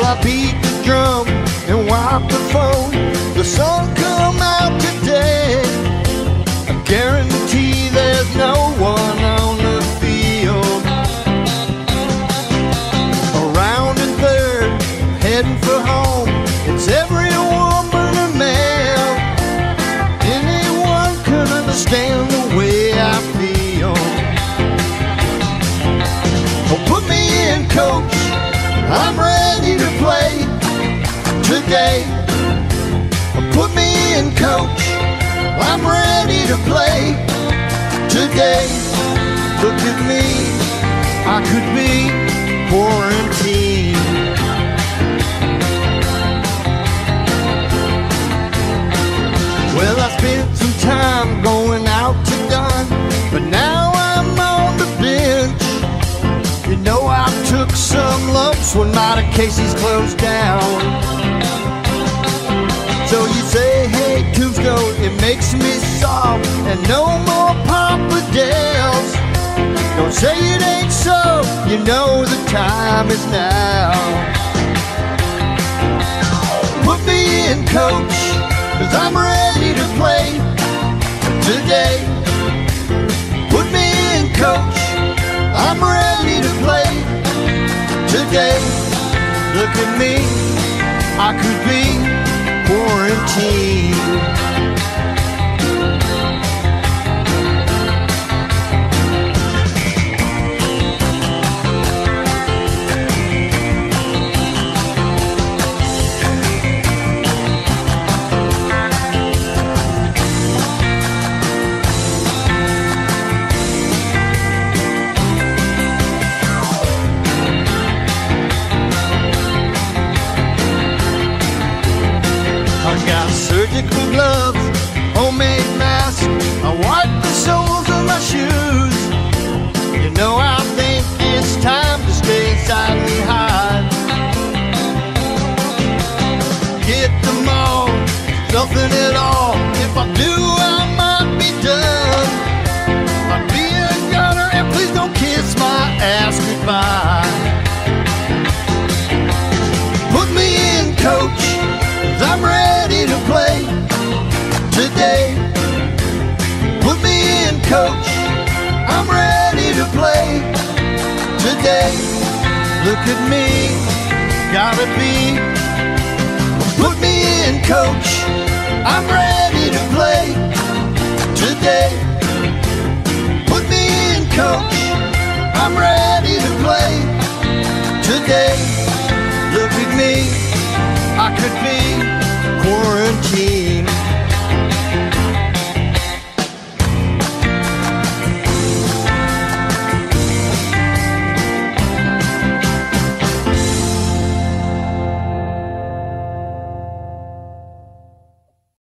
I beat the drum and wipe the phone. The sun come out today. I guarantee there's no one on the field. Around in third, heading for home. It's every woman and man. Anyone could understand the way I feel. Oh, put me in, coach. I'm ready to play today. Put me in, coach. I'm ready to play today. Look at me, I could be quarantined. Well, I spent some time going out to dine, but now I'm on the bench. You know I took some lumps when Mighty Casey's closed down. So you say, hey, Tombstone, it makes me soft, and no more Pappardelles. Don't say it ain't so, you know the time is now. Put me in, coach, 'cause I'm ready to play today. Put me in, coach, I'm ready to play today. Look at me, I could be quarantined. I got surgical gloves, homemade mask. I wipe the soles of my shoes. You know I think it's time to stay inside and hide. Get them all, nothing at all. If I do, I might be done. I'd be a gunner, and please don't kiss my ass goodbye. Put me in, coach, 'cause I'm ready to play today. Put me in, coach, I'm ready to play today. Look at me, gotta be. Put me in, coach, I'm ready to play today.